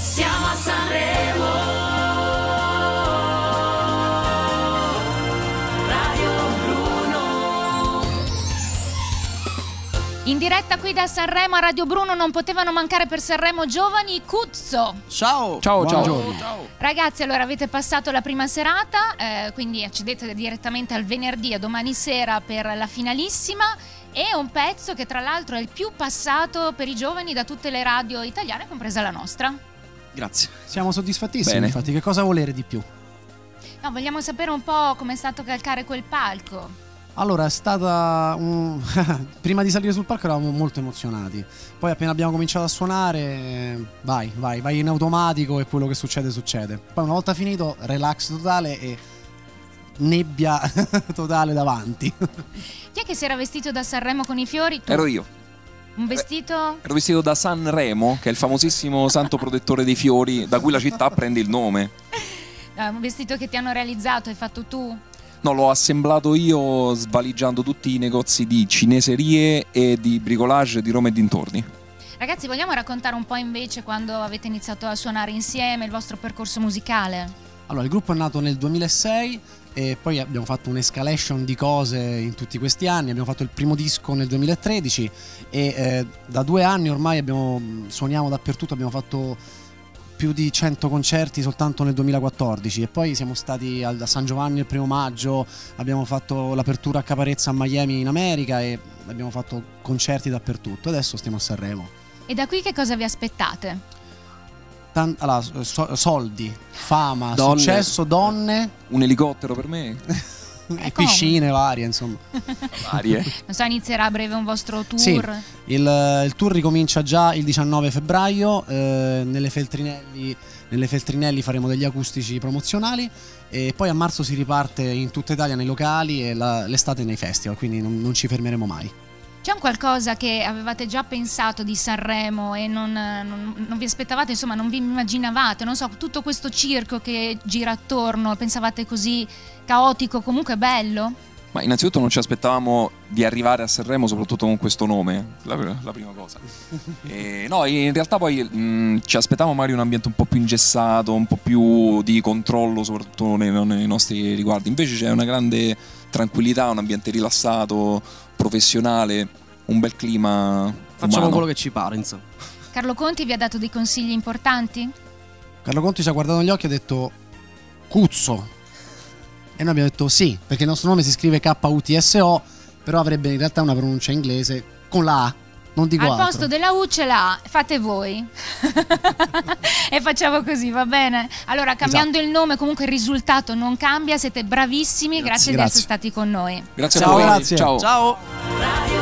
Siamo a Sanremo. Radio Bruno. In diretta qui da Sanremo a Radio Bruno non potevano mancare per Sanremo Giovani Cuzzo. Ciao. Ragazzi, allora avete passato la prima serata, quindi accedete direttamente al venerdì a domani sera per la finalissima. È un pezzo che tra l'altro è il più passato per i giovani da tutte le radio italiane, compresa la nostra. Grazie. Siamo soddisfattissimi. Bene. Infatti, che cosa volere di più? No, vogliamo sapere un po' com'è stato calcare quel palco. Allora, è stata prima di salire sul palco eravamo molto emozionati. Poi appena abbiamo cominciato a suonare, vai in automatico e quello che succede. Poi una volta finito, relax totale e nebbia totale davanti. Chi è che si era vestito da Sanremo con i fiori? Tu. Ero io. Un vestito? Ero vestito da Sanremo, che è il famosissimo santo protettore dei fiori, da cui la città prende il nome. Un vestito che ti hanno realizzato, hai fatto tu? No, l'ho assemblato io svaligiando tutti i negozi di cineserie e di bricolage di Roma e dintorni. Ragazzi, vogliamo raccontare un po' invece quando avete iniziato a suonare insieme, il vostro percorso musicale? Allora, il gruppo è nato nel 2006 e poi abbiamo fatto un'escalation di cose in tutti questi anni. Abbiamo fatto il primo disco nel 2013 e da 2 anni ormai suoniamo dappertutto. Abbiamo fatto più di 100 concerti soltanto nel 2014 e poi siamo stati a San Giovanni il 1° maggio, abbiamo fatto l'apertura a Caparezza a Miami in America e abbiamo fatto concerti dappertutto. Adesso stiamo a Sanremo. E da qui che cosa vi aspettate? Soldi, fama, Donne. successo, donne Un elicottero per me? e piscine varie, insomma. Varie. Non so, inizierà a breve un vostro tour? Sì, il tour ricomincia già il 19 febbraio, nelle Feltrinelli faremo degli acustici promozionali e poi a marzo si riparte in tutta Italia nei locali e l'estate nei festival, quindi non ci fermeremo mai. C'è un qualcosa che avevate già pensato di Sanremo e non vi aspettavate, insomma non vi immaginavate, non so, tutto questo circo che gira attorno, pensavate così caotico, comunque bello? Ma innanzitutto non ci aspettavamo di arrivare a Sanremo, soprattutto con questo nome, la prima cosa. No, in realtà poi ci aspettavamo magari un ambiente un po' più ingessato, un po' più di controllo, soprattutto nei nostri riguardi. Invece c'è una grande tranquillità, un ambiente rilassato, professionale, un bel clima Facciamo umano. quello che ci pare, insomma. Carlo Conti vi ha dato dei consigli importanti? Carlo Conti ci ha guardato negli occhi e ha detto Cuzzo e noi abbiamo detto sì, perché il nostro nome si scrive K-U-T-S-O, però avrebbe in realtà una pronuncia inglese con la A, non dico Al altro. posto della U ce l'ha, fate voi. E facciamo così, va bene? Allora, cambiando il nome, comunque il risultato non cambia, siete bravissimi, grazie di essere stati con noi. Grazie a Ciao, voi. grazie. Ciao. Ciao. Radio